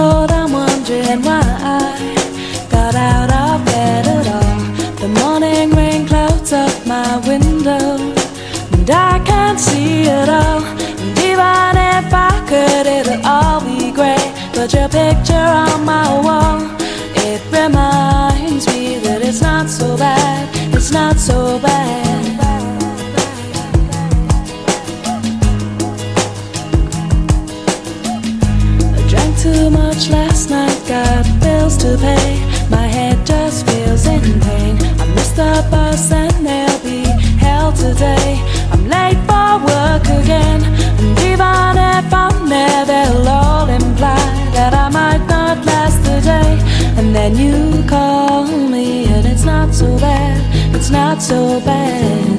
cold, I'm wondering why I got out of bed at all. The morning rain clouds up my window, and I can't see it all. And even if I could, it'll all be great. But your picture on my wall, it reminds me that it's not so bad, it's not so bad. I drank too much last night, got bills to pay. My head just feels in pain. I missed the bus and they'll be hell today. I'm late for work again, and even if I'm there, they'll all imply that I might not last the day. And then you call me and it's not so bad, it's not so bad.